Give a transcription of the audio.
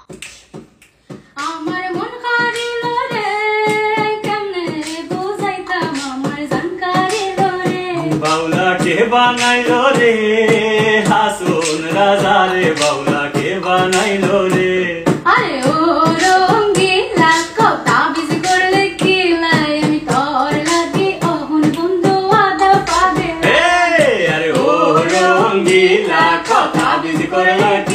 আমার মন কারিল রে কেমনে বুঝাইতাম আমার জান কারিল রে বাউলা কে বানাইলো রে হাসুন রাজা রে বাউলা কে বানাইলো রে আরে ও রঙ্গিলা কথা বিজ করলে কি লাই আমি তোর লাগি অহন বন্ধু আদা পাবে আরে ও রঙ্গিলা কথা বিজ করলে